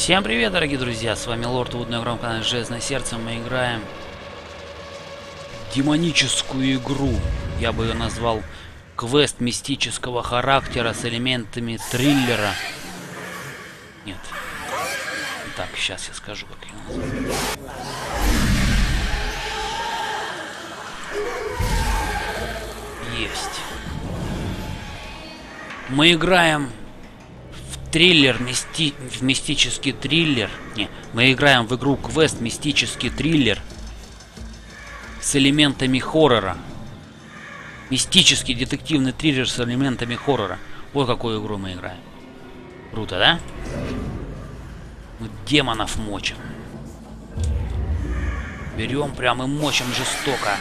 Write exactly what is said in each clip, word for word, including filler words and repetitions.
Всем привет, дорогие друзья, с вами Лорд Вуд на игровом канале Железное Сердце. Мы играем демоническую игру. Я бы ее назвал квест мистического характера с элементами триллера. Нет. Так, сейчас я скажу, как ее назвать. Есть. Мы играем триллер, мисти... в мистический триллер. Не, мы играем в игру квест мистический триллер с элементами хоррора. Мистический детективный триллер с элементами хоррора. Ой, какую игру мы играем. Круто, да? Мы демонов мочим. Берем прям и мочим жестоко.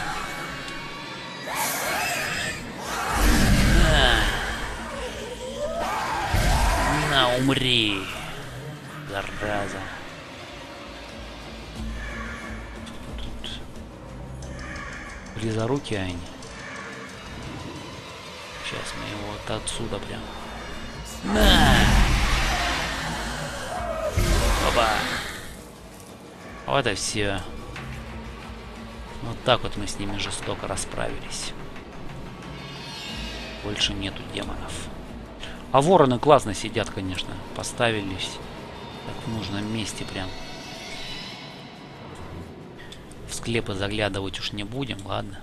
На, умри, зараза. Тут близоруки они. Сейчас мы его вот отсюда прям. На! Опа! Вот и все. Вот так вот мы с ними жестоко расправились. Больше нету демонов. А вороны классно сидят, конечно. Поставились так в нужном месте прям. В склепы заглядывать уж не будем, ладно.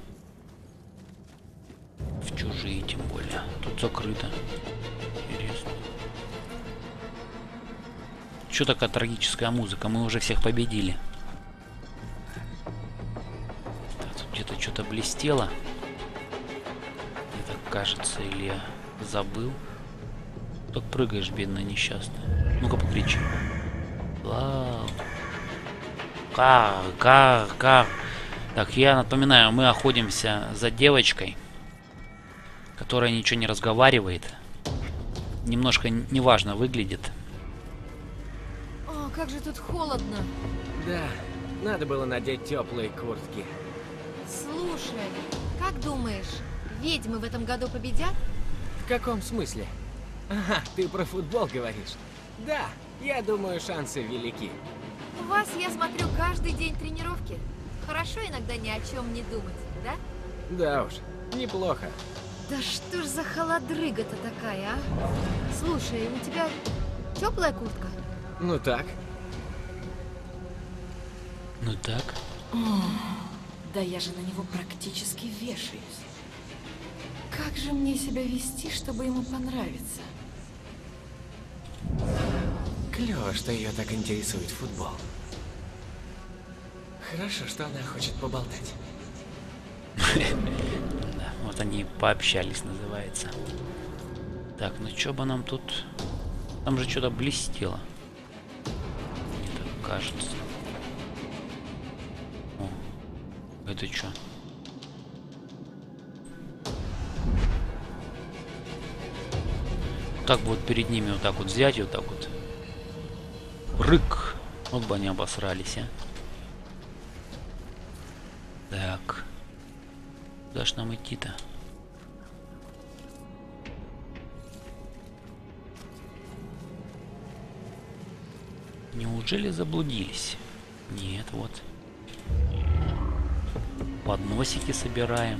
В чужие тем более. Тут закрыто. Интересно. Что такая трагическая музыка? Мы уже всех победили. Так, тут где-то что-то блестело. Мне так кажется, или я забыл. Так прыгаешь, бедная несчастная. Ну-ка покричи. Вау. Кар, кар, кар. Так, я напоминаю, мы охотимся за девочкой, которая ничего не разговаривает. Немножко неважно выглядит. О, как же тут холодно. Да, надо было надеть теплые куртки. Слушай, как думаешь, ведьмы в этом году победят? В каком смысле? Ага, ты про футбол говоришь. Да, я думаю, шансы велики. У вас, я смотрю, каждый день тренировки. Хорошо иногда ни о чем не думать, да? Да уж, неплохо. Да что ж за холодрыга-то такая, а? Слушай, у тебя теплая куртка? Ну так. Ну так. О, да я же на него практически вешаюсь. Как же мне себя вести, чтобы ему понравиться? Клево, что ее так интересует футбол. Хорошо, что она хочет поболтать. Да, вот они и пообщались, называется. Так, ну что бы нам тут... Там же что-то блестело. Мне так кажется. О, это что? Так вот перед ними вот так вот взять и вот так вот. Рык. Вот бы они обосрались, а. Так. Куда ж нам идти-то? Неужели заблудились? Нет, вот. Подносики собираем.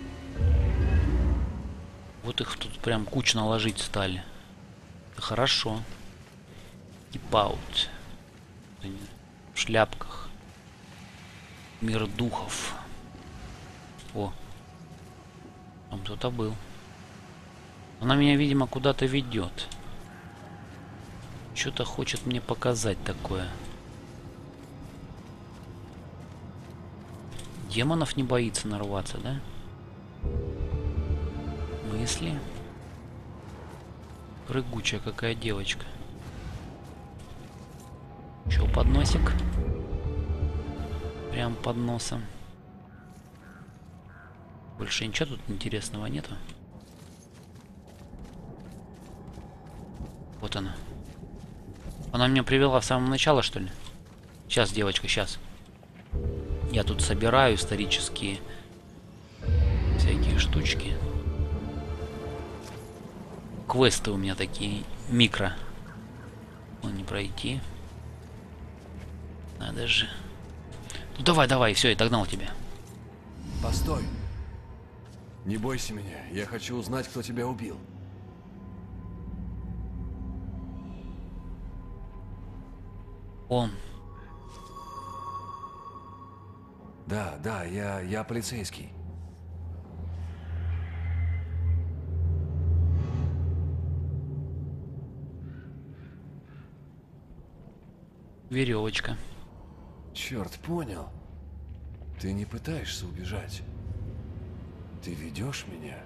Вот их тут прям кучно ложить стали. Это хорошо. Кипаут. В шляпках. Мир духов. О. Там кто-то был. Она меня, видимо, куда-то ведет. Что-то хочет мне показать такое. Демонов не боится нарваться, да? Мысли. Прыгучая какая девочка. Чё, подносик? Прям под носом. Больше ничего тут интересного нету. Вот она. Она меня привела в самое начало, что ли? Сейчас, девочка, сейчас. Я тут собираю исторические всякие штучки. Квесты у меня такие микро. Он не пройти. Надо же. Ну давай, давай, все, я догнал тебя. Постой. Не бойся меня. Я хочу узнать, кто тебя убил. Он. Да, да, я, я полицейский. Веревочка. Черт, понял. Ты не пытаешься убежать. Ты ведешь меня.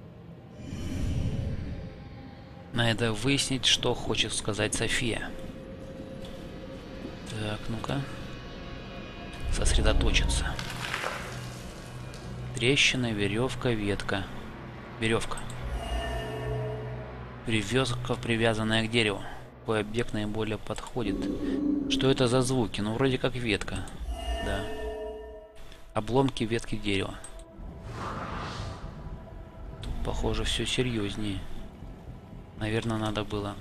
Надо выяснить, что хочет сказать София. Так, ну-ка. Сосредоточиться. Трещина, веревка, ветка. Веревка. Привязка, привязанная к дереву. Какой объект наиболее подходит? Что это за звуки? Ну, вроде как ветка. Да. Обломки ветки дерева. Тут, похоже, все серьезнее. Наверное, надо было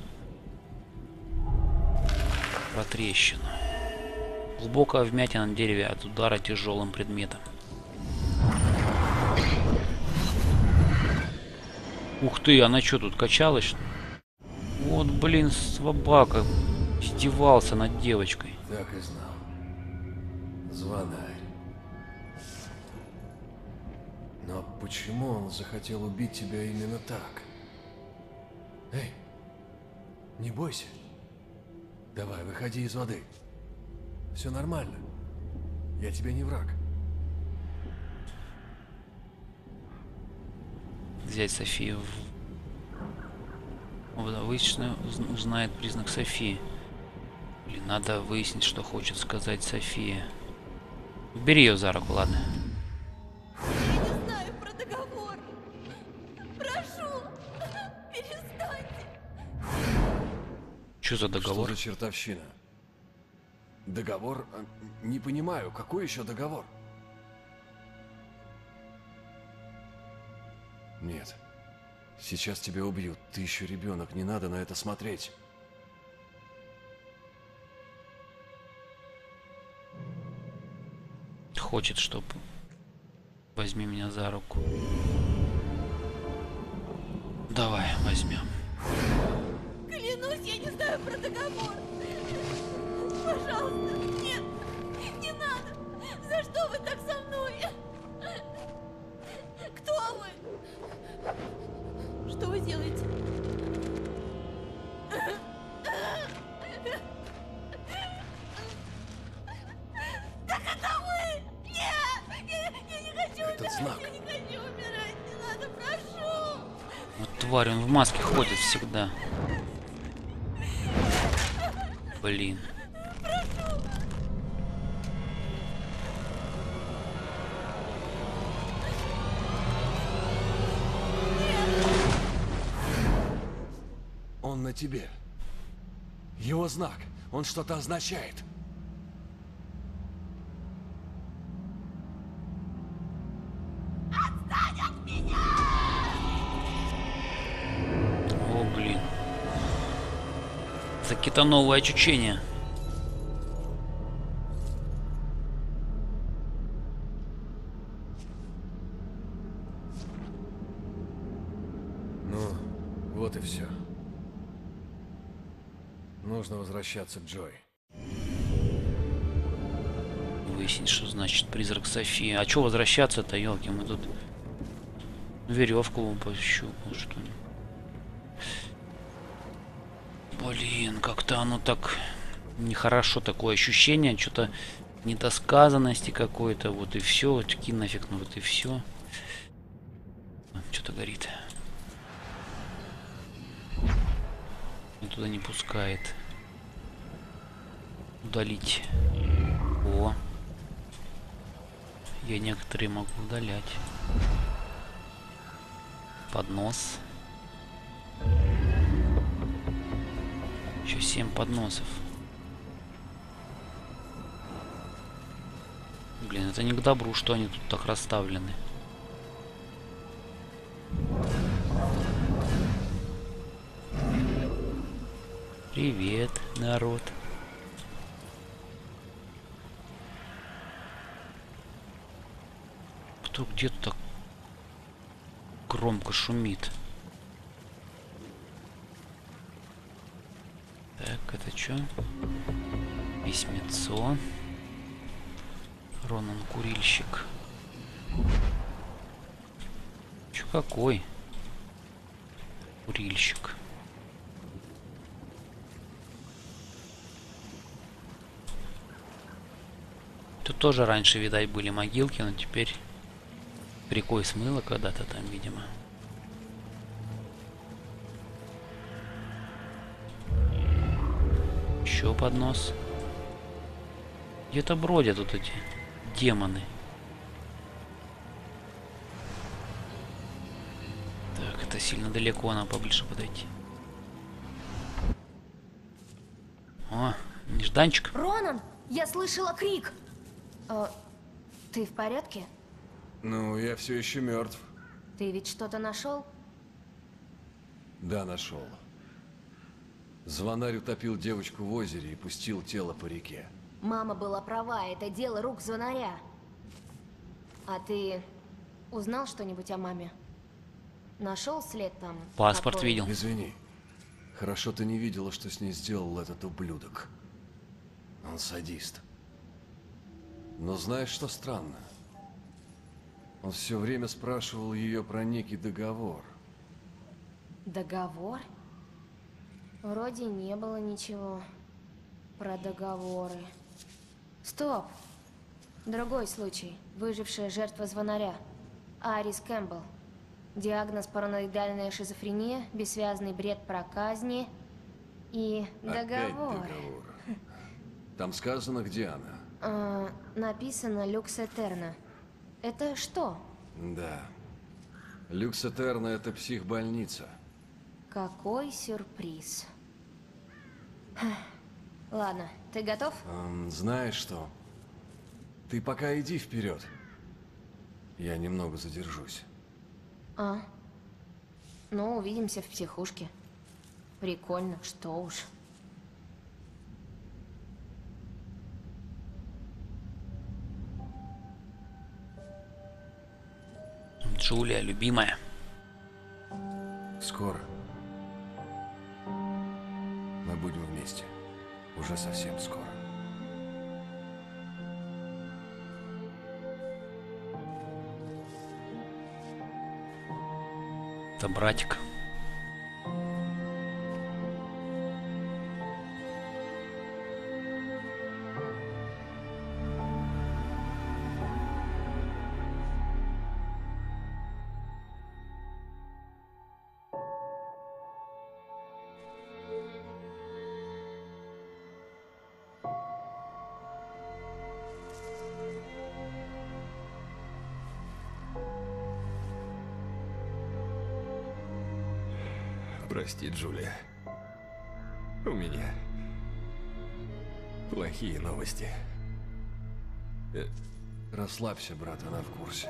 про трещину. Глубокая вмятина на дереве от удара тяжелым предметом. Ух ты, она что тут качалась? Вот, блин, собака издевался над девочкой. Так и знал. Звонарь. Но почему он захотел убить тебя именно так? Эй, не бойся. Давай, выходи из воды. Все нормально. Я тебе не враг. Взять Софию в... Выясненно узнает признак Софии. Блин, надо выяснить, что хочет сказать София. Бери ее за руку, ладно? Я не знаю про договор. Прошу, перестаньте. Что за договор? Что за чертовщина? Договор? А, Не понимаю, какой еще договор? Нет. Сейчас тебя убьют. Ты еще ребенок, не надо на это смотреть. Хочет, чтобы... Возьми меня за руку. Давай, возьмем. Клянусь, я не знаю про договор. Пожалуйста, нет, не надо. За что вы так со мной? Кто вы? Что вы делаете? Так это вы! Нет! Я, я не хочу Этот умирать! знак. Я не хочу умирать! Не надо, прошу! Вот тварь, он в маске ходит всегда. Блин. Он на тебе. Его знак. Он что-то означает. О, блин. За кетановое очучение. Ну, вот и все. Нужно возвращаться к Джой. Выяснить, что значит призрак Софии. А чё возвращаться-то, елки? Мы тут веревку пощупал, что ли. Блин, как-то оно так нехорошо, такое ощущение, что-то недосказанности какой-то, вот и все, кинь нафиг, ну вот и все. Что-то горит. Меня туда не пускает. Удалить. О. Я некоторые могу удалять. Поднос. Еще семь подносов. Блин, это не к добру, что они тут так расставлены. Привет, народ. Что где-то так громко шумит? Так, это что? Письмецо. Ронан курильщик. Чё какой? Курильщик. Тут тоже раньше, видать, были могилки, но теперь рекой смыло когда-то там, видимо. Еще поднос. Где-то бродят тут эти демоны. Так, это сильно далеко, надо поближе подойти. О, нежданчик. Ронан, я слышала крик. Э, ты в порядке? Ну, я все еще мертв. Ты ведь что-то нашел? Да, нашел. Звонарь утопил девочку в озере и пустил тело по реке. Мама была права, это дело рук звонаря. А ты узнал что-нибудь о маме? Нашел след там? Паспорт какой? видел. Извини. Хорошо ты не видела, что с ней сделал этот ублюдок. Он садист. Но знаешь, что странно? Он все время спрашивал ее про некий договор. Договор? Вроде не было ничего про договоры. Стоп! Другой случай. Выжившая жертва звонаря. Арис Кэмпбелл. Диагноз параноидальная шизофрения, бессвязный бред про казни и Опять договор. договор. Там сказано, где она. А, написано Люкс Этерна. Это что? Да. Люкс Этерна — это психбольница. Какой сюрприз. Хм. Ладно, ты готов? Эм, знаешь что? Ты пока иди вперед. Я немного задержусь. А? Ну, увидимся в психушке. Прикольно, что уж. Джулия, любимая. Скоро. Мы будем вместе. Уже совсем скоро. Это братик. Прости, Джулия. У меня плохие новости. Э, расслабься, брат, она в курсе.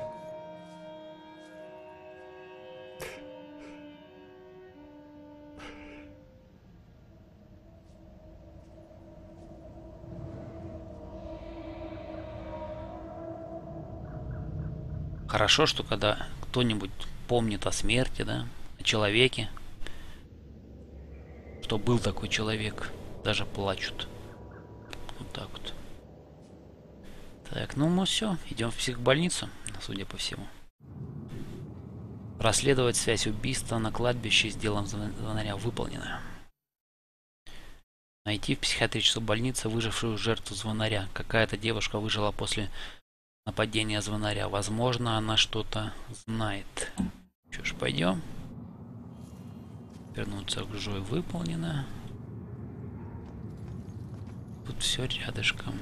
Хорошо, что когда кто-нибудь помнит о смерти, да, о человеке, что был такой человек, даже плачут. Вот так вот. Так, ну мы все, идем в психбольницу, судя по всему. Расследовать связь убийства на кладбище с делом звонаря выполнено. Найти в психиатрическую больницу выжившую жертву звонаря. Какая-то девушка выжила после нападения звонаря. Возможно, она что-то знает. Что ж, пойдем. Вернуться к Джой выполнено. Тут все рядышком.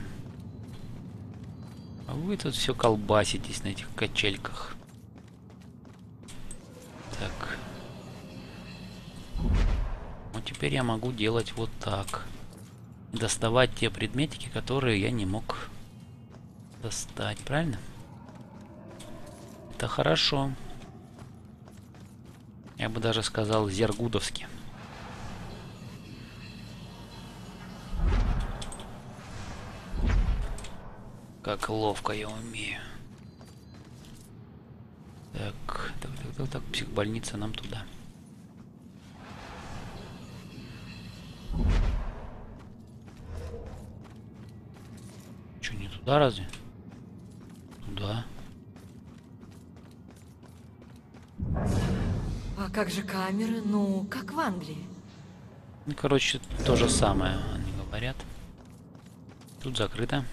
А вы тут все колбаситесь на этих качельках. Так. Вот теперь я могу делать вот так. Доставать те предметики, которые я не мог достать, правильно? Это хорошо. Я бы даже сказал зергудовски. Как ловко я умею. Так, так, так, так, так, психбольница нам туда. Че, не туда разве? Туда. А как же камеры? Ну, как в Англии. Ну, короче, то же самое они говорят. Тут закрыто.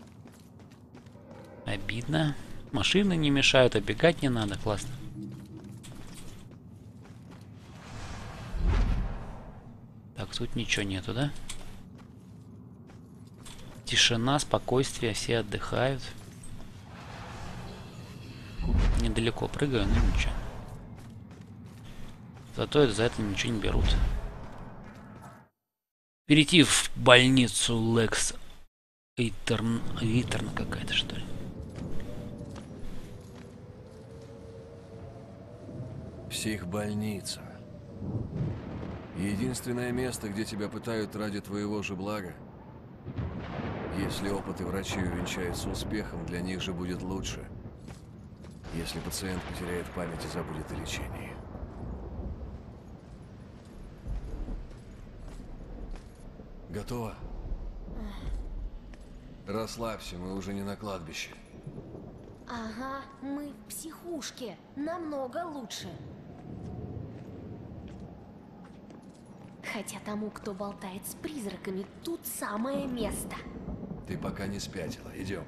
Обидно. Машины не мешают, оббегать не надо. Классно. Так, тут ничего нету, да? Тишина, спокойствие, все отдыхают. Недалеко прыгаю, но ничего. Зато за это ничего не берут. Перейти в больницу Лекс Эйтерн... Эйтерна какая-то, что ли? Психбольница. Единственное место, где тебя пытают ради твоего же блага. Если опыты врачей увенчаются успехом, для них же будет лучше. Если пациент потеряет память и забудет о лечении. Готово? Расслабься, мы уже не на кладбище. Ага, мы в психушке. Намного лучше. Хотя тому, кто болтает с призраками, тут самое место. Ты пока не спятила. Идем.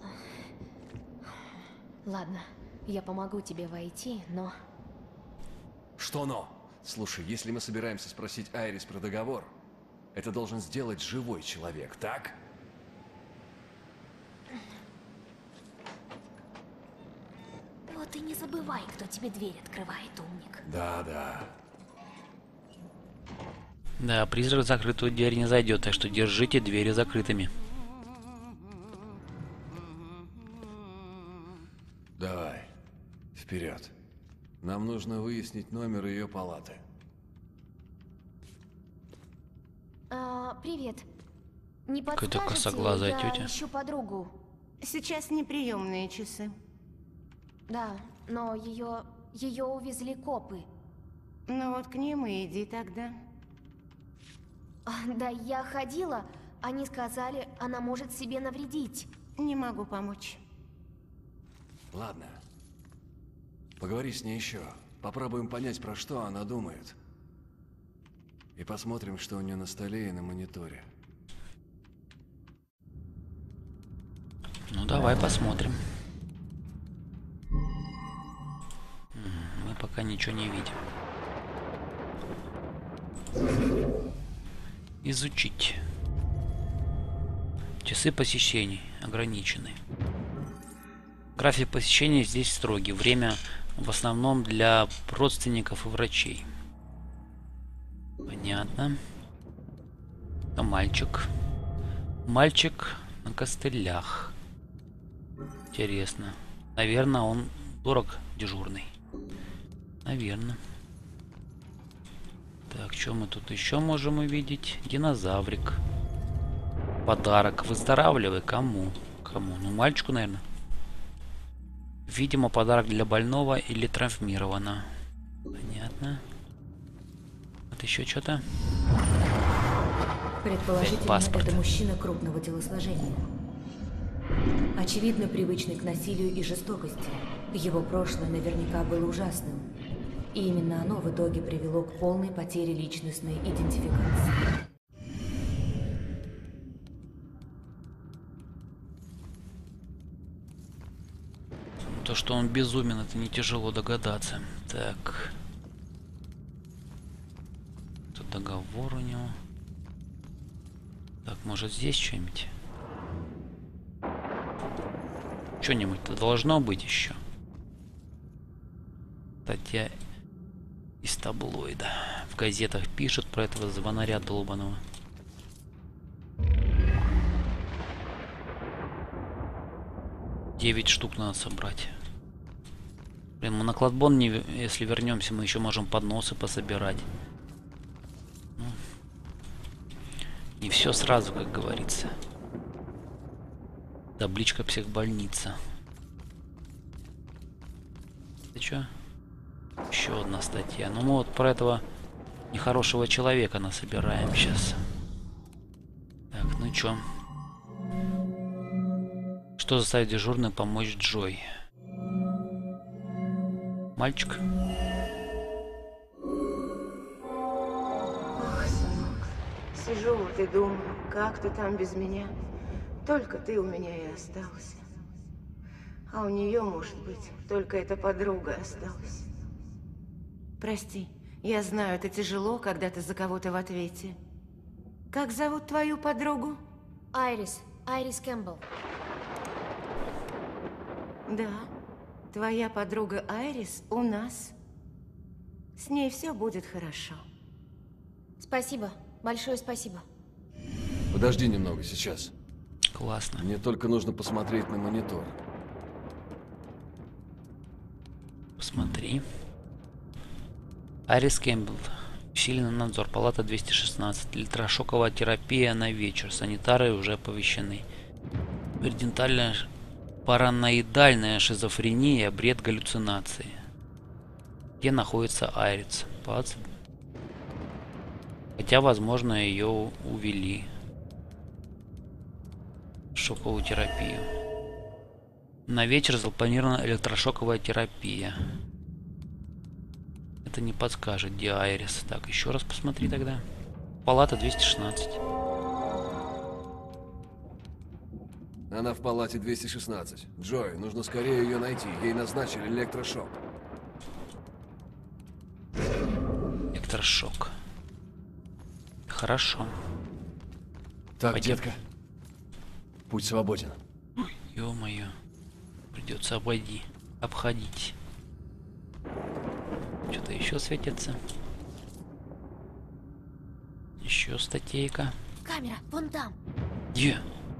Ладно, я помогу тебе войти, но... Что но? Слушай, если мы собираемся спросить Айрис про договор, это должен сделать живой человек, так? Вот и не забывай, кто тебе дверь открывает, умник. Да, да. Да, призрак в закрытую дверь не зайдет, так что держите двери закрытыми. Давай, вперед. Нам нужно выяснить номер ее палаты. А, привет. Не Какая-то подскажете, косоглазая я тетя. ищу подругу. Сейчас неприемные часы. Да, но ее... ее увезли копы. Ну вот к ним и иди тогда. А, да, я ходила. Они сказали, она может себе навредить. Не могу помочь. Ладно. Поговори с ней еще. Попробуем понять, про что она думает. И посмотрим, что у нее на столе и на мониторе. Ну давай посмотрим. Мы пока ничего не видим. Изучить. Часы посещений ограничены. График посещения здесь строгий. Время в основном для родственников и врачей. Понятно. А мальчик. Мальчик на костылях. Интересно. Наверное, он дорог дежурный. Наверное. Так, что мы тут еще можем увидеть? Динозаврик. Подарок. Выздоравливай. Кому? Кому? Ну, мальчику, наверное. Видимо, подарок для больного или травмированного. Понятно. Вот еще что-то. Предположительно, это мужчина крупного телосложения. Очевидно, привычный к насилию и жестокости. Его прошлое наверняка было ужасным. И именно оно в итоге привело к полной потере личностной идентификации. То, что он безумен, это не тяжело догадаться. Так. Тут договор у него. Так, может здесь что-нибудь? Что-нибудь-то должно быть еще. Статья из таблоида. В газетах пишут про этого звонаря долбаного. Девять штук надо собрать. Блин, мы на кладбон, не, если вернемся, мы еще можем подносы пособирать. Ну, не все сразу, как говорится. Табличка психбольница. Ты чё? Еще одна статья. Ну мы вот про этого нехорошего человека насобираем сейчас. Так, ну чё? Что заставит дежурную помочь Джой? Мальчик? Ох, сынок, сижу вот и думаю, как ты там без меня? Только ты у меня и остался. А у нее, может быть, только эта подруга осталась. Прости, я знаю, это тяжело, когда ты за кого-то в ответе. Как зовут твою подругу? Айрис. Айрис Кэмпбелл. Да, твоя подруга Айрис у нас. С ней все будет хорошо. Спасибо. Большое спасибо. Подожди немного, сейчас. Классно. Мне только нужно посмотреть на монитор. Посмотри. Айрис Кэмпбелл. Усиленный надзор. Палата двести шестнадцать. Электрошоковая терапия на вечер. Санитары уже оповещены. Перидентальная параноидальная шизофрения, бред, галлюцинации. Где находится Айрис? Пац. Хотя, возможно, ее увели. Шоковую терапию. На вечер запланирована электрошоковая терапия. Это не подскажет, где Айрис. Так, еще раз посмотри тогда. Палата двести шестнадцать. Она в палате двести шестнадцать. Джой, нужно скорее ее найти. Ей назначили электрошок. Электрошок. Хорошо. Так, Пойдем. детка. Путь свободен. Ё-моё. Придется обойти. Обходить. Что-то еще светится. Еще статейка. Камера, вон там. Где?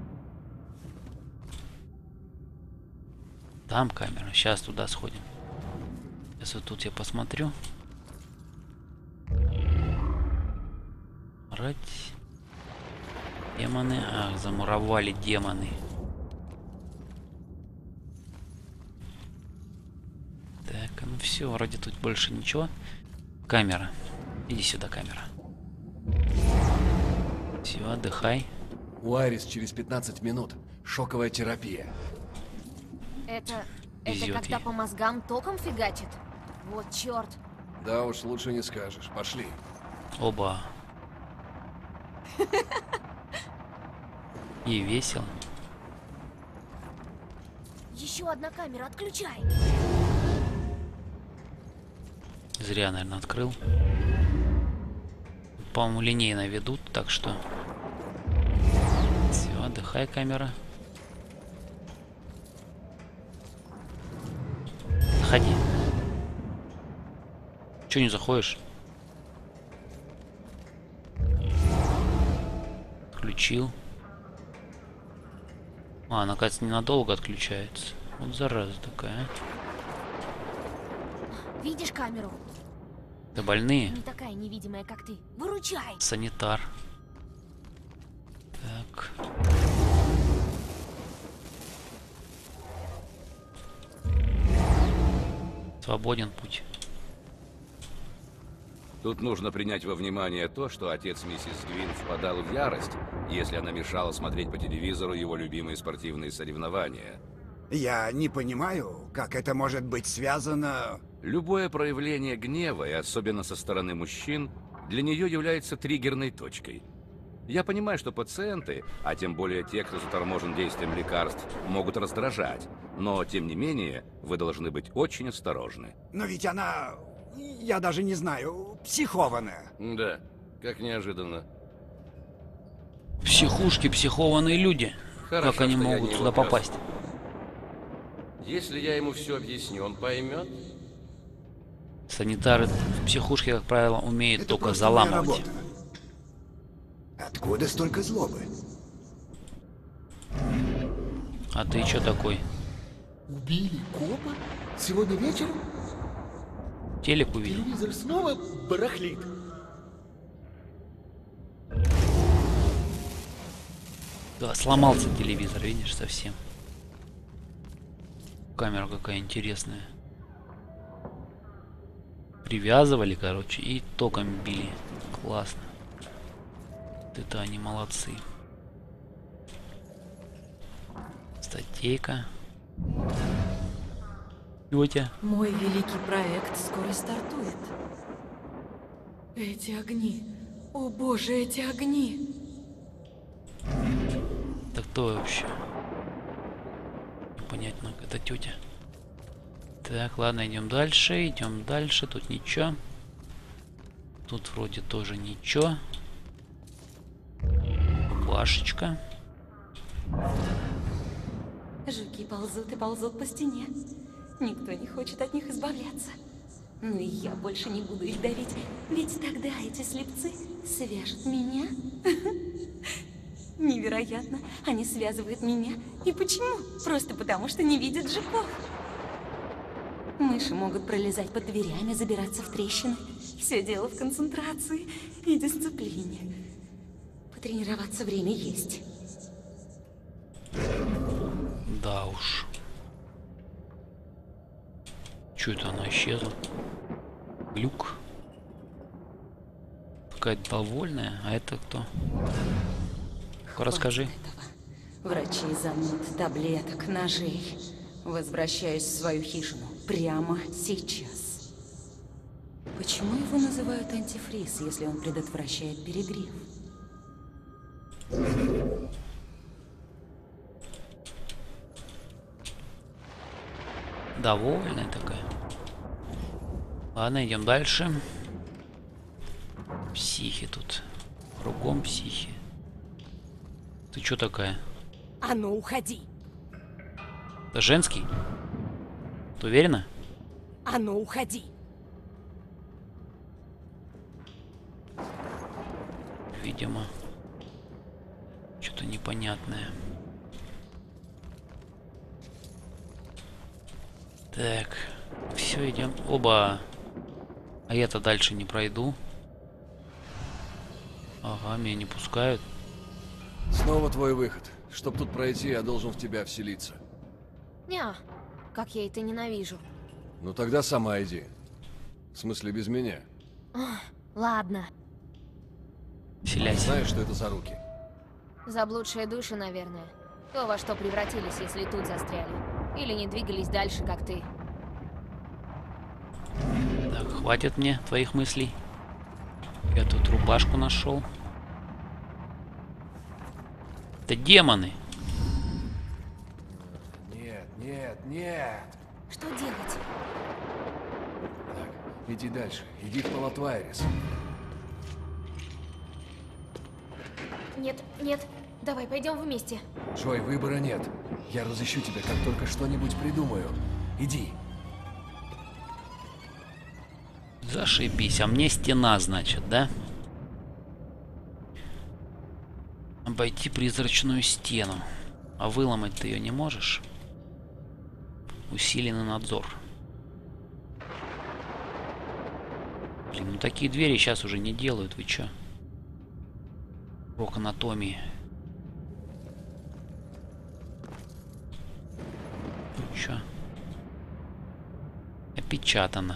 Там камера. Сейчас туда сходим. Сейчас вот тут я посмотрю. Рать. Демоны. Ах, замуровали демоны. Так, ну все, вроде тут больше ничего. Камера. Иди сюда, камера. Все, отдыхай. У Айрис через пятнадцать минут шоковая терапия. Это... Везёт это когда ей. по мозгам током фигачит? Вот черт. Да уж, лучше не скажешь. Пошли. Оба. И весело. Еще одна камера, отключай. Зря, наверное, открыл. По-моему, линейно ведут, так что... Все, отдыхай, камера. Заходи. Че не заходишь? Включил. А, она, кажется, ненадолго отключается. Вот зараза такая. Видишь камеру? Да больные. Не такая невидимая, как ты. Выручай. Санитар. Так. Свободен путь. Тут нужно принять во внимание то, что отец миссис Гвин впадал в ярость, если она мешала смотреть по телевизору его любимые спортивные соревнования. Я не понимаю, как это может быть связано... Любое проявление гнева, и особенно со стороны мужчин, для нее является триггерной точкой. Я понимаю, что пациенты, а тем более те, кто заторможен действием лекарств, могут раздражать, но, тем не менее, вы должны быть очень осторожны. Но ведь она... Я даже не знаю, психованная. Да, как неожиданно. Психушки, психованные люди. Хорошо, как они что я могут не туда его пес. попасть? Если я ему все объясню, он поймет. Санитары в психушке, как правило, умеют Это только просто моя заламывать. работа. Откуда столько злобы? А ты чё такой? Убили копа? Сегодня вечером? Телек увидел? Телевизор снова барахлит. Да, сломался телевизор, видишь, совсем. Камера какая интересная. привязывали, короче, и током били. Классно. Вот это они молодцы. Статейка. Тетя. Мой великий проект скоро стартует. Эти огни. О боже, эти огни. Да кто вообще? Непонятно, это тетя. Так, ладно, идем дальше, идем дальше. Тут ничего. Тут вроде тоже ничего. Башечка. Жуки ползут и ползут по стене. Никто не хочет от них избавляться. Но и я больше не буду их давить, ведь тогда эти слепцы свяжут меня. Невероятно, они связывают меня. И почему? Просто потому, что не видят жуков. Мыши могут пролезать под дверями, забираться в трещины. Все дело в концентрации и дисциплине. Потренироваться время есть. Да уж. Чё это она исчезла? Глюк. Какая-то довольная. А это кто? Расскажи. Врачи замут, таблеток, ножей. Возвращаюсь в свою хижину прямо сейчас. Почему его называют антифриз, если он предотвращает перегрев? Довольная такая. Ладно, идем дальше. Психи тут. Кругом психи. Ты чё такая? А ну, уходи. Это женский? Ты уверена? А ну, уходи. Видимо. Что-то непонятное. Так. Все, идем. Оба. А я-то дальше не пройду. Ага, меня не пускают. Снова твой выход. Чтоб тут пройти, я должен в тебя вселиться. Ня, как я это ненавижу. Ну тогда сама иди. В смысле, без меня. Ох, ладно. Вселяйся. Знаешь, что это за руки? Заблудшие души, наверное. То, во что превратились, если тут застряли. Или не двигались дальше, как ты. Так, хватит мне твоих мыслей. Я тут рубашку нашел. Это демоны. Нет, нет, нет. Что делать? Так, иди дальше. Иди в Палатвайрис. Нет, нет. Давай, пойдем вместе. Джой, выбора нет. Я разыщу тебя, как только что-нибудь придумаю. Иди. Зашибись, а мне стена, значит, да? Обойти призрачную стену. А выломать ты ее не можешь? Усиленный надзор. Блин, ну такие двери сейчас уже не делают, вы чё? Урок анатомии. Ну чё? Опечатано.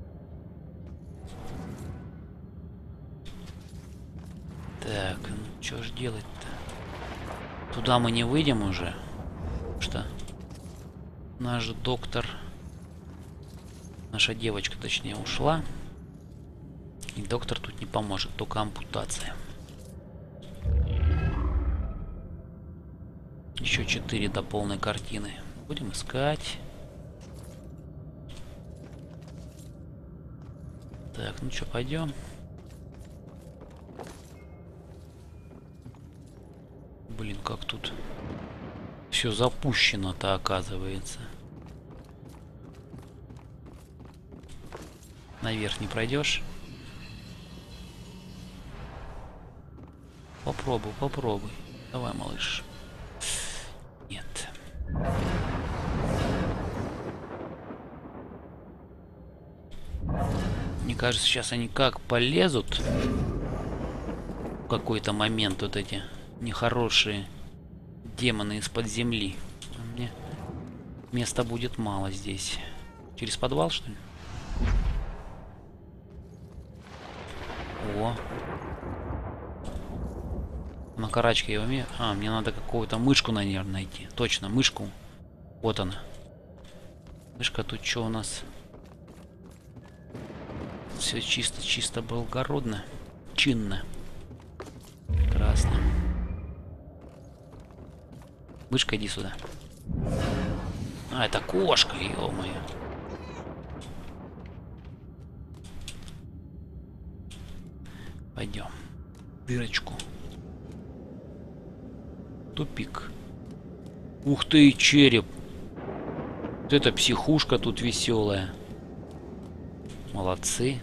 Так, ну что ж делать-то? Туда мы не выйдем уже. Что? Наш доктор... Наша девочка, точнее, ушла. И доктор тут не поможет, только ампутация. Еще четыре до полной картины. Будем искать. Так, ну что, пойдем. Блин, как тут все запущено-то, оказывается. Наверх не пройдешь? Попробуй, попробуй. Давай, малыш. Нет. Мне кажется, сейчас они как полезут в какой-то момент, вот эти нехорошие демоны из-под земли. А мне места будет мало здесь. Через подвал, что ли? О. На карачке я умею. А, мне надо какую-то мышку, наверное, найти. Точно, мышку. Вот она. Мышка тут что у нас? Все чисто-чисто благородно. Чинно. Прекрасно. Мышка, иди сюда. А, это кошка, ё-моё. Пойдем. Дырочку. Тупик. Ух ты, череп. Вот эта психушка тут веселая. Молодцы.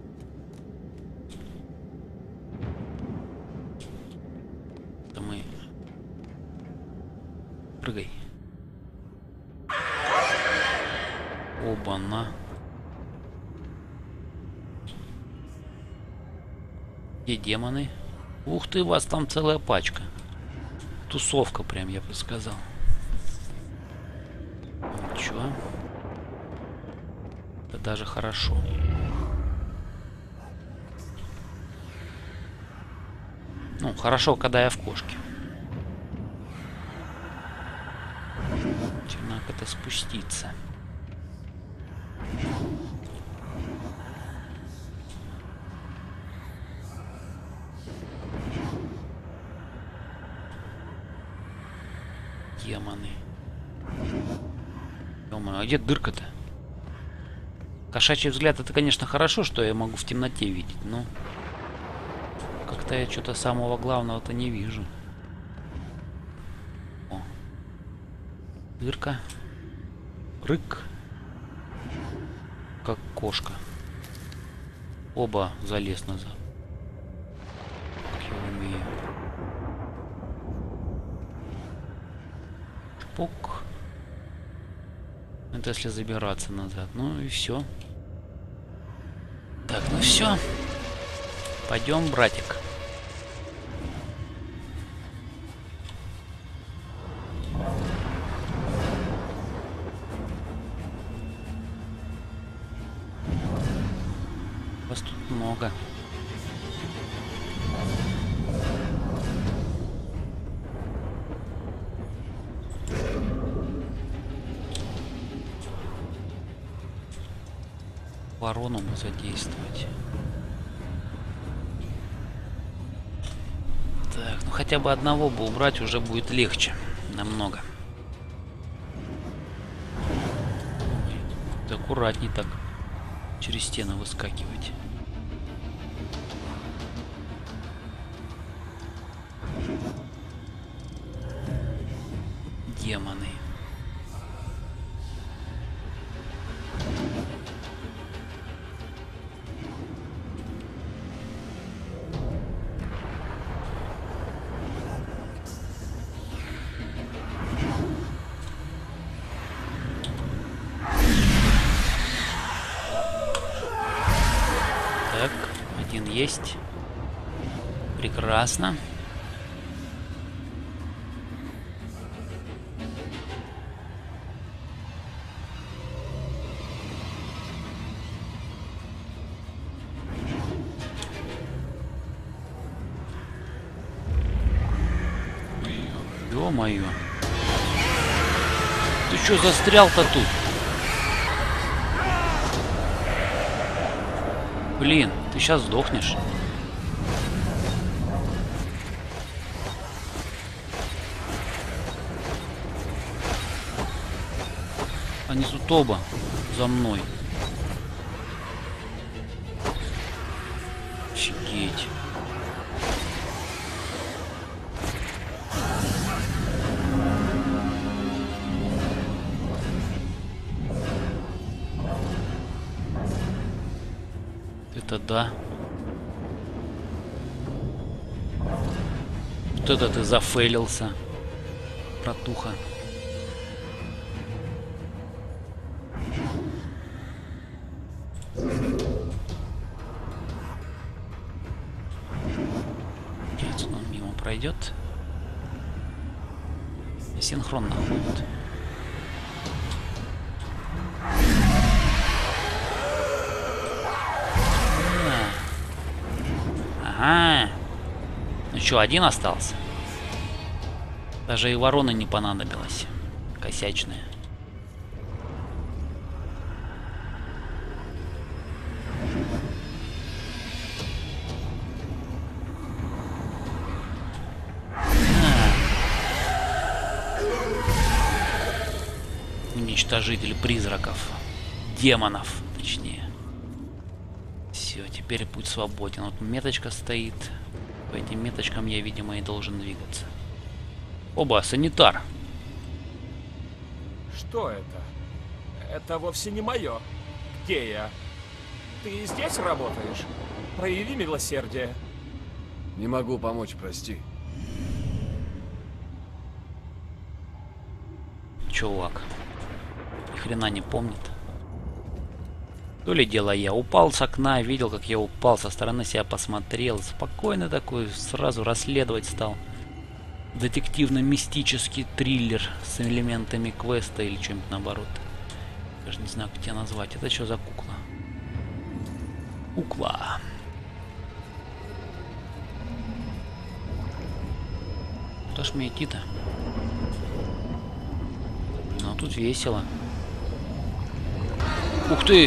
Это мы... Прыгай. Оба-на. Где демоны? Ух ты, вас там целая пачка. Тусовка прям, я бы сказал. Ничего. Это даже хорошо. Ну, хорошо, когда я в кошке. Теперь надо как-то спуститься. Демоны. Ё-моё, а где дырка-то? Кошачий взгляд, это, конечно, хорошо, что я могу в темноте видеть, но как-то я что-то самого главного-то не вижу. О. Дырка. Рык. Как кошка. Оба залез назад. Как я умею. Пук. Это если забираться назад. Ну и все. Так, ну все. Пойдем, братик. Вас тут много. Ворону бы задействовать. Так, ну хотя бы одного бы убрать уже будет легче. Намного. Ой, аккуратней так. Через стену выскакивать. Демоны. Есть. Прекрасно. Ё-моё. Ты чё застрял-то тут? Блин, ты сейчас сдохнешь. Они тут оба за мной. Офигеть. Это да. Вот это ты зафейлился, братуха. Сейчас он мимо пройдет. И синхронно ходит. Ага. Ну что, один остался? Даже и ворона не понадобилась. Косячная. Уничтожитель призраков. Демонов, точнее. Все, теперь путь свободен. Вот меточка стоит. По этим меточкам я, видимо, и должен двигаться. Оба, санитар. Что это? Это вовсе не мое. Где я? Ты здесь работаешь? Прояви милосердие. Не могу помочь, прости. Чувак. Ни хрена не помнит. То ли дело я упал с окна, видел, как я упал, со стороны себя посмотрел. Спокойно такой, сразу расследовать стал. Детективно-мистический триллер с элементами квеста или чем-то наоборот. Даже не знаю, как тебя назвать. Это что за кукла? Кукла. Куда ж мне идти-то? Ну, тут весело. Ух ты!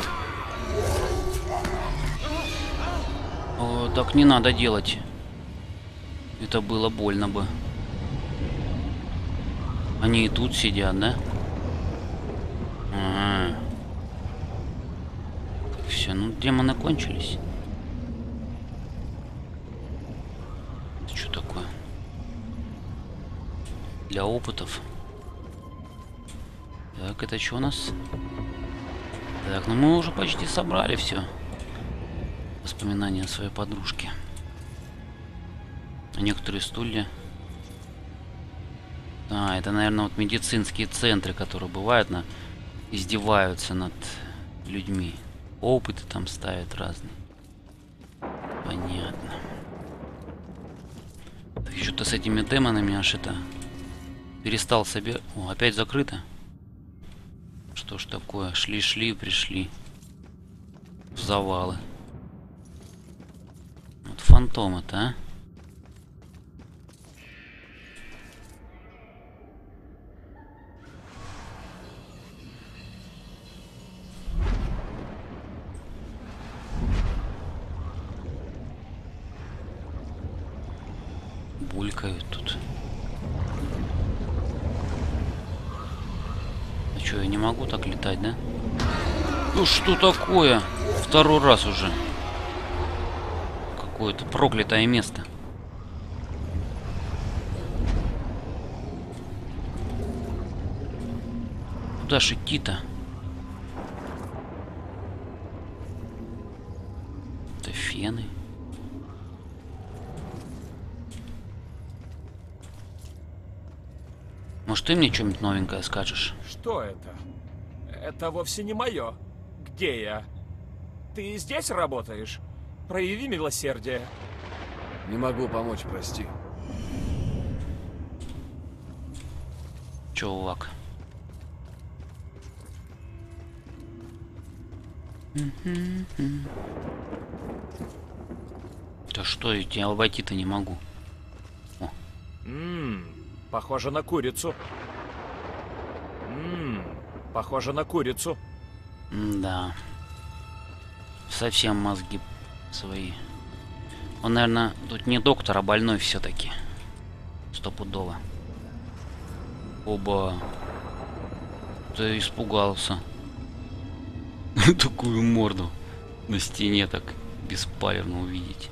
О, так не надо делать. Это было больно бы. Они и тут сидят, да? А-а-а. Все, ну демоны кончились. Это что такое? Для опытов. Так, это что у нас? Так, ну мы уже почти собрали все. Воспоминания о своей подружке. А некоторые стулья. А, это, наверное, вот медицинские центры, которые бывают, на... издеваются над людьми. Опыты там ставят разные. Понятно. Так, что-то с этими демонами аж это... Перестал себе... О, опять закрыто. Что ж такое? Шли-шли, пришли. В завалы. Вот фантомы-то, а? Булькают тут. А что, я не могу так летать, да? Ну что такое? Второй раз уже. Какое-то проклятое место. Куда ж идти-то? Это фены. Может, ты мне что-нибудь новенькое скажешь? Что это? Это вовсе не мое. Где я? Ты здесь работаешь? Прояви милосердие. Не могу помочь, прости. Чувак. Да что, я тебя обойти-то не могу. Ммм, похоже на курицу. Ммм, похоже на курицу. Да. Совсем мозги свои. Он, наверное, тут не доктор, а больной все-таки. Стопудово. Оба. Ты испугался. Такую морду на стене так беспалевно увидеть.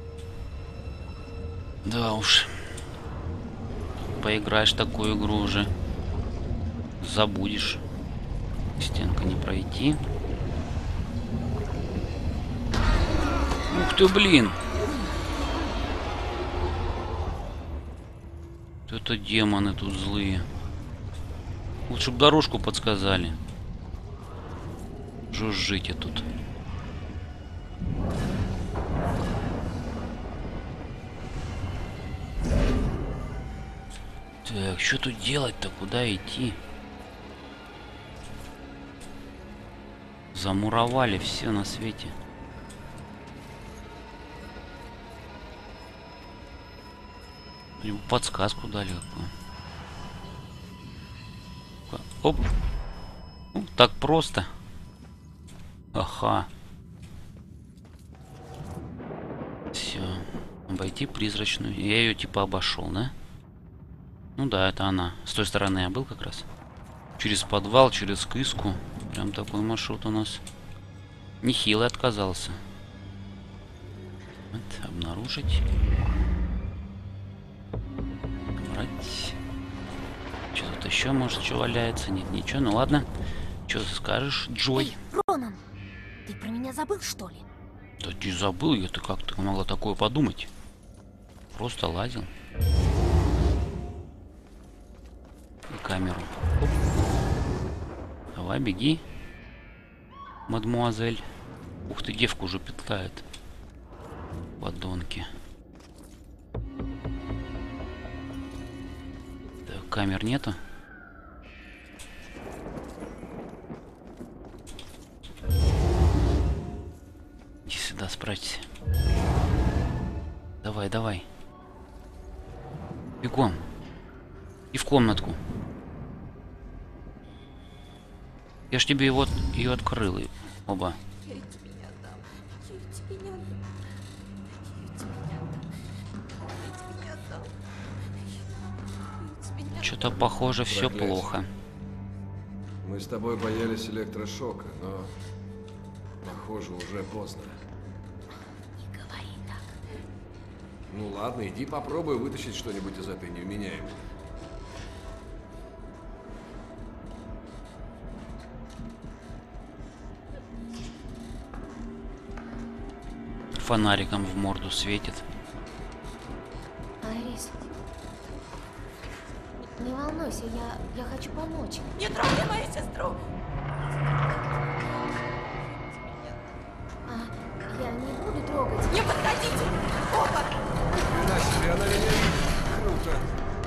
Да уж. Поиграешь такую игру уже. Забудешь. Стенка не пройти. Ух ты, блин. Это демоны тут злые. Лучше бы дорожку подсказали. Жужжите тут. Так, что тут делать-то? Куда идти? Замуровали все на свете. Либо подсказку дали какую. Оп. Ну, так просто. Ага. Все. Обойти призрачную. Я ее типа обошел, да? Ну да, это она. С той стороны я был как раз. Через подвал, через кыску. Прям такой маршрут у нас. Нехилый отказался. Вот, обнаружить. Брать. Что тут еще, может, что валяется? Нет, ничего. Ну ладно. Что скажешь, Джой? Эй, Ронан, ты про меня забыл, что ли? Да не забыл я, ты как ты могла такое подумать? Просто лазил. И камеру. Оп. Давай, беги, мадмуазель. Ух ты, девка уже петлает. Подонки. Так, камер нету. Иди сюда, спрячься. Давай, давай. Бегом. И в комнатку. Я ж тебе его, ее открыл. Оба. Что-то похоже, все плохо. Мы с тобой боялись электрошока, но похоже, уже поздно. Не говори так. Ну ладно, иди попробуй вытащить что-нибудь из этой невменяемой. Фонариком в морду светит. Айрис, не волнуйся, я, я хочу помочь. Не трогай мою сестру! А, я не буду трогать. Не подходите! Оба! Хрена себе, она меня видит. Круто.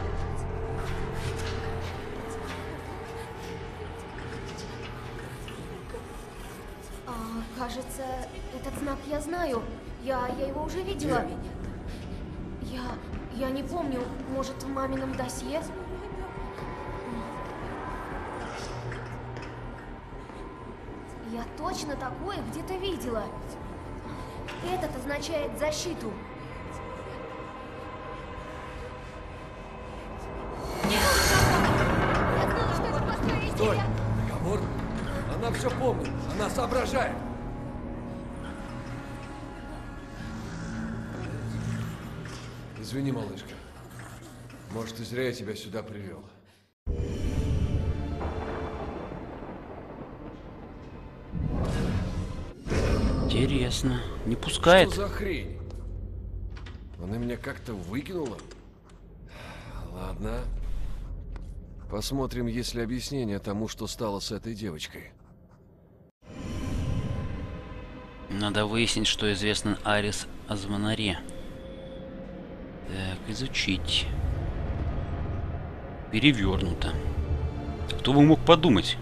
А, кажется, этот знак я знаю. Я, я его уже видела. Я, я не помню, может, в мамином досье? Я точно такое где-то видела. Этот означает защиту. Стой! Договор? Она все помнит. Она соображает. Извини, малышка. Может, и зря я тебя сюда привел. Интересно. Не пускает? Что за хрень? Она меня как-то выкинула? Ладно. Посмотрим, есть ли объяснение тому, что стало с этой девочкой. Надо выяснить, что известно Арис о звонаре. Так, изучить. Перевернуто. Кто бы мог подумать?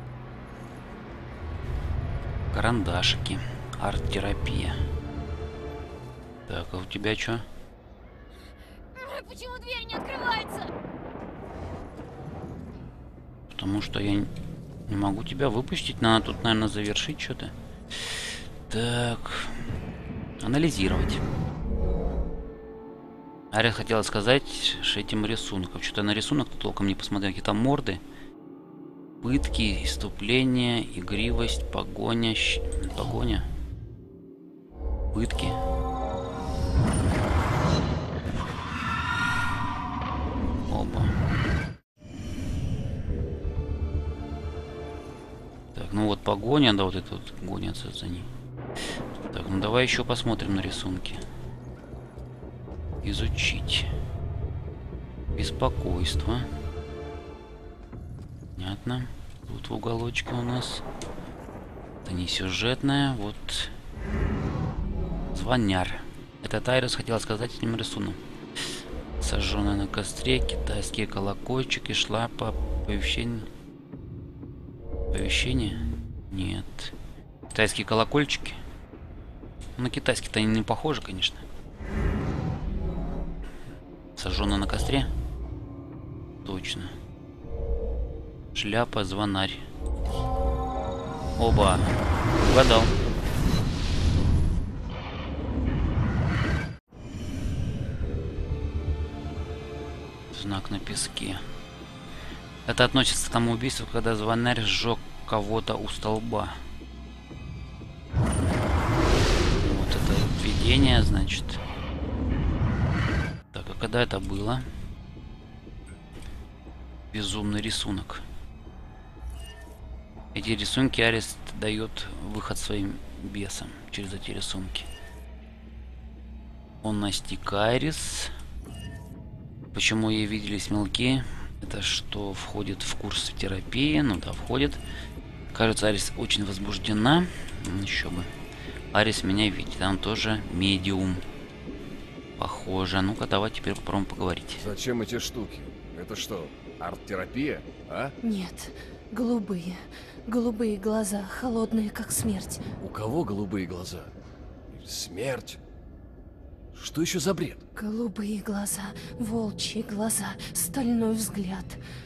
Карандашики. Арт-терапия. Так, а у тебя что? Почему дверь не открывается? Потому что я не могу тебя выпустить. Надо тут, наверное, завершить что-то. Так. Анализировать. Ария хотела сказать, что этим рисунком. Что-то на рисунок толком не посмотрел. Какие-то морды. Пытки, иступление, игривость, погоня. Щ... Погоня. Пытки. Оба. Так, ну вот погоня, да, вот это вот гонятся за ней. Так, ну давай еще посмотрим на рисунки. Изучить. Беспокойство. Понятно. Тут в уголочке у нас. Это не сюжетное. Вот. Звоняр. Это Айрис хотела сказать этим рисунком. Сожженная на костре, китайские колокольчики, шла по оповещению. Оповещение? Нет. Китайские колокольчики. На китайский-то они не похожи, конечно. Сожженный на костре? Точно. Шляпа, звонарь. Оба. Угадал. Знак на песке. Это относится к тому убийству, когда звонарь сжег кого-то у столба. Вот это видение, значит. Так, а когда это было? Безумный рисунок. Эти рисунки Арис дает выход своим бесам через эти рисунки. Он настиг Арис. Почему ей виделись мелкие? Это что входит в курс терапии? Ну да, входит. Кажется, Арис очень возбуждена. Еще бы. Арис меня видит. Там тоже медиум. Похоже. Ну-ка, давай теперь попробуем поговорить. Зачем эти штуки? Это что, арт-терапия, а? Нет. Голубые. Голубые глаза, холодные, как смерть. У кого голубые глаза? Смерть? Что еще за бред? Голубые глаза, волчьи глаза, стальной взгляд.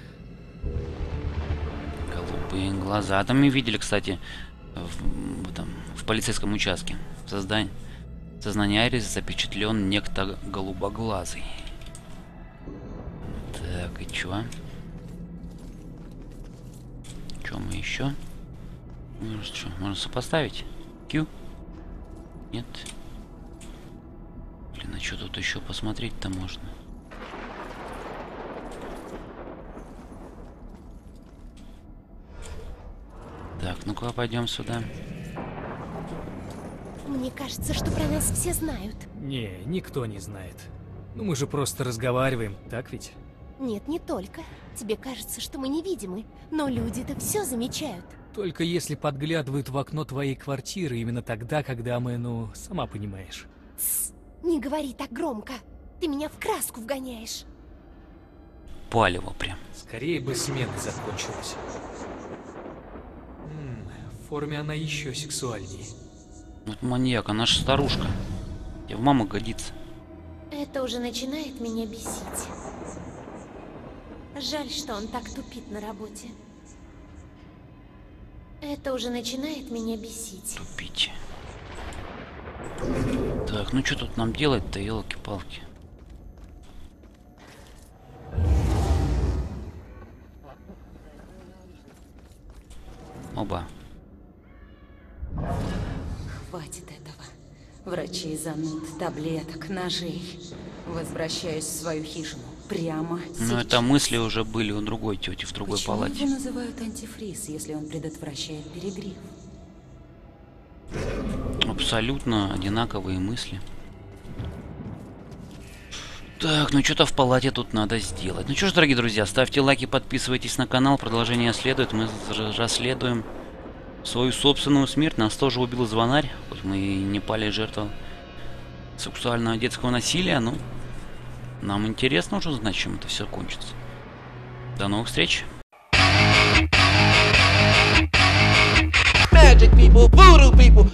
Голубые глаза. А там мы видели, кстати, в, в, там, в полицейском участке. В создании, в сознании Арис запечатлен некто голубоглазый. Так, и чё? Чё мы еще? Может, что, можно сопоставить? Q? Нет? Блин, а что тут еще посмотреть-то можно? Так, ну-ка пойдем сюда. Мне кажется, что про нас все знают. Не, никто не знает. Ну мы же просто разговариваем, так ведь? Нет, не только. Тебе кажется, что мы невидимы, но люди-то все замечают. Только если подглядывают в окно твоей квартиры именно тогда, когда мы, ну, сама понимаешь. Тссс, не говори так громко. Ты меня в краску вгоняешь. Палево прям. Скорее бы смена закончилась. М -м, в форме она еще сексуальнее. Вот маньяк, она же старушка. Тебе в маму годится. Это уже начинает меня бесить. Жаль, что он так тупит на работе. Это уже начинает меня бесить. Тупить. Так, ну что тут нам делать-то, елки-палки? Оба. Хватит этого. Врачей зануд, таблеток, ножей. Возвращаюсь в свою хижину. Прямо сейчас. Ну, это мысли уже были у другой тети в другой Почему палате. его называют антифриз, если он предотвращает перегрев? Абсолютно одинаковые мысли. Так, ну что-то в палате тут надо сделать. Ну что ж, дорогие друзья, ставьте лайки, подписывайтесь на канал. Продолжение следует. Мы расследуем свою собственную смерть. Нас тоже убил звонарь. Хоть мы и не пали жертвой сексуального детского насилия, но нам интересно уже знать, чем это все кончится. До новых встреч! Magic people, voodoo people.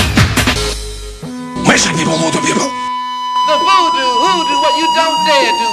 Magic people, voodoo people. The voodoo, hoodoo, what you don't dare do.